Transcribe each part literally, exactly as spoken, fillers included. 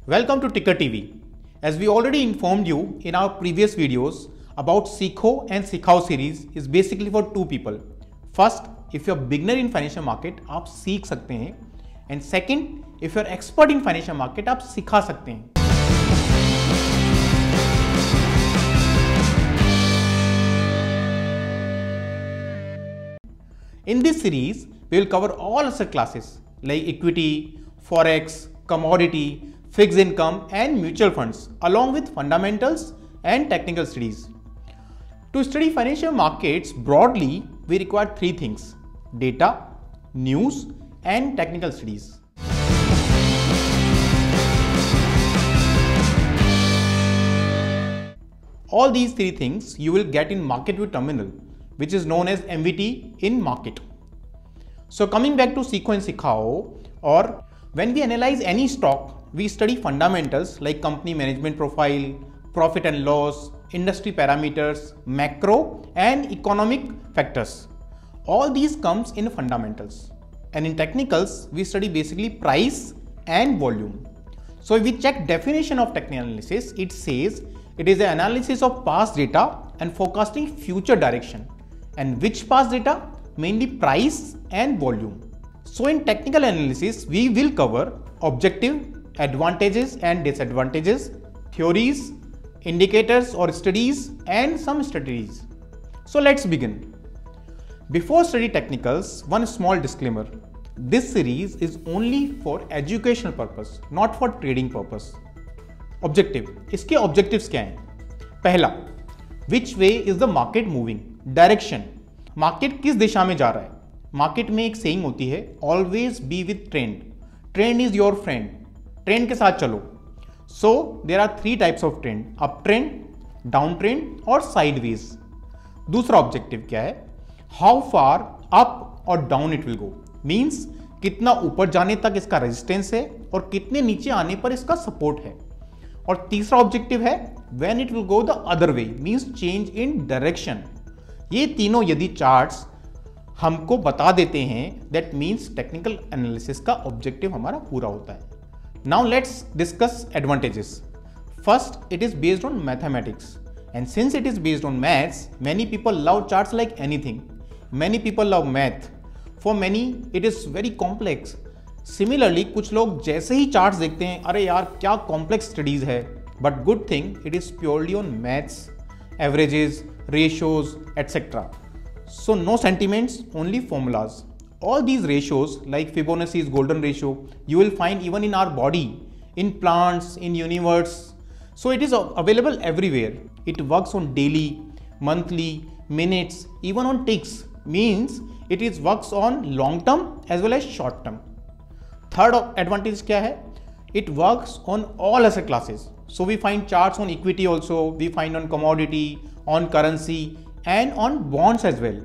Welcome to Ticker T V. As we already informed you in our previous videos about Seekho and Sikhao series is basically for two people. First, if you're beginner in financial market, आप सीख सकते हैं. And second, if you're expert in financial market, आप सिखा सकते हैं. In this series, we will cover all asset classes like equity, forex, commodity, fixed income and mutual funds along with fundamentals and technical studies. To study financial markets broadly, we require three things: data, news and technical studies. All these three things you will get in Market View Terminal, which is known as M V T in market. So coming back to Seekho and Sikhao, or when we analyze any stock, we study fundamentals like company management profile, profit and loss, industry parameters, macro and economic factors. All these comes in fundamentals. And in technicals, we study basically price and volume. So if we check definition of technical analysis, it says it is an analysis of past data and forecasting future direction. And which past data? Mainly price and volume. So in technical analysis, we will cover objective, advantages and disadvantages, theories, indicators or studies and some strategies. So let's begin. Before study technicals, one small disclaimer. This series is only for educational purpose, not for trading purpose. Objective. इसके objectives क्या हैं? पहला, which way is the market moving? Direction. Market किस दिशा में जा रहा है? Market में एक saying होती है, always be with trend. Trend is your friend. Trend के साथ चलो. So there are three types of trend: uptrend, downtrend और sideways. दूसरा objective क्या है? How far up or down it will go. Means कितना ऊपर जाने तक इसका resistance है और कितने नीचे आने पर इसका support है. और तीसरा ऑब्जेक्टिव है when it will go the other way, means change in direction. ये तीनों यदि चार्ट्स हमको बता देते हैं, that means technical analysis का ऑब्जेक्टिव हमारा पूरा होता है. Now let's discuss advantages. First, it is based on mathematics, and since it is based on maths, many people love charts like anything. Many people love math. For many, it is very complex. Similarly, कुछ लोग जैसे ही charts देखते हैं, अरे यार क्या complex studies है, but good thing it is purely on maths, averages, ratios, et cetera. So no sentiments, only formulas. All these ratios like Fibonacci's golden ratio, you will find even in our body, in plants, in universe. So it is available everywhere. It works on daily, monthly, minutes, even on ticks. Means it is works on long term as well as short term. Third advantage क्या है? It works on all asset classes. So we find charts on equity also, we find on commodity, on currency and on bonds as well.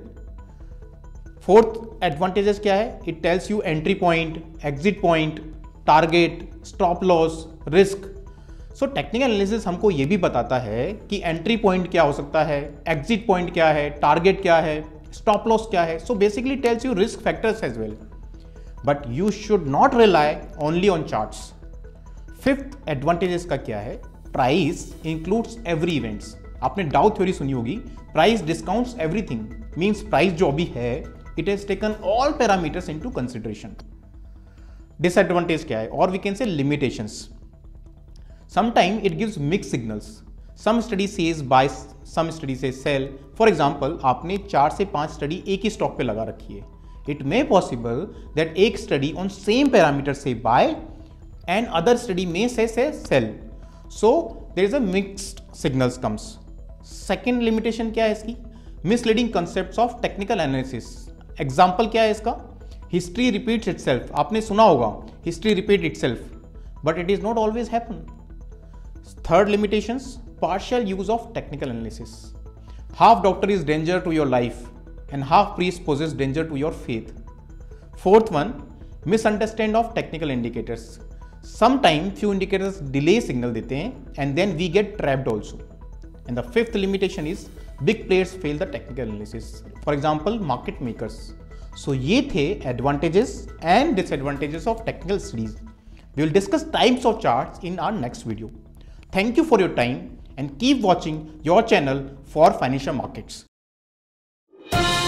Fourth advantages क्या है? It tells you entry point, exit point, target, stop loss, risk. So technical analysis हमको ये भी बताता है कि entry point क्या हो सकता है, exit point क्या है, target क्या है, stop loss क्या है. So basically tells you risk factors as well. But you should not rely only on charts. Fifth advantages का क्या है? Price includes every events. आपने डाउ थ्योरी सुनी होगी, price discounts everything, means price जो अभी है it has taken all parameters into consideration. Disadvantage क्या है? और we can say limitations. Sometime it gives mix signals. Some study says buy, some study says sell. For example, आपने चार से पांच स्टडी एक ही स्टॉक पे लगा रखी है. इट मे पॉसिबल दैट एक स्टडी ऑन सेम पैरामीटर से बाय एंड अदर स्टडी में से say sell. So there is a mixed signals comes. Second limitation क्या है इसकी? Misleading concepts of technical analysis. Example क्या है इसका? History repeats itself. आपने सुना होगा history repeat itself, but it is not always happen. Third limitations, partial use of technical analysis. Half doctor is danger to your life and half priest poses danger to your faith. Fourth one, misunderstand of technical indicators. Sometime few indicators delay signal देते हैं and then we get trapped also. And the fifth limitation is big players fail the technical analysis. For example, market makers. So ये थे advantages and disadvantages of technical studies. We will discuss types of charts in our next video. Thank you for your time and keep watching your channel for financial markets.